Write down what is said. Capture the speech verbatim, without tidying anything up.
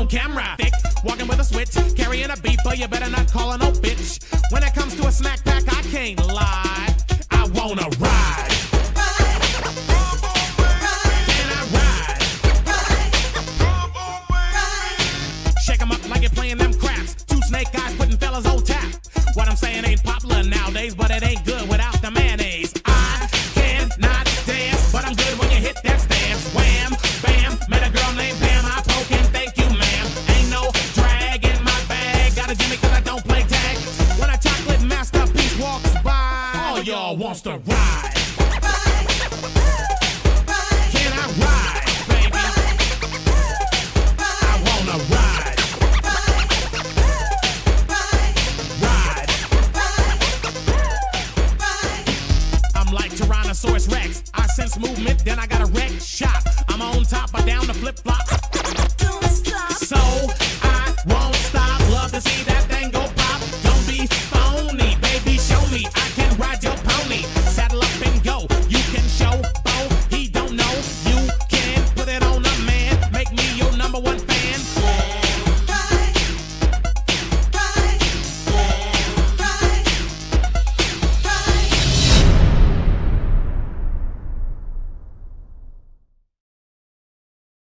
on camera. Thick, walking with a switch, carrying a beeper, you better not call her no bitch. When it comes to a snack pack, I can't lie. I wanna ride. Can I ride? Shake 'em up like you're playing them craps. Two snake guys putting fellas on tap. What I'm saying ain't popular nowadays, but it ain't good without the mayonnaise. I cannot dance, but I'm good when you hit that stance. Wham, bam, met a girl named Pam. I poke and thank you, ma'am. Ain't no drag in my bag. Got a Jimmy cause I don't play tag. When a chocolate masterpiece walks by, all y'all wants to ride. Can I ride, baby? I wanna ride. Ride. I'm like Tyrannosaurus Rex. I sense movement, then I got a wreck.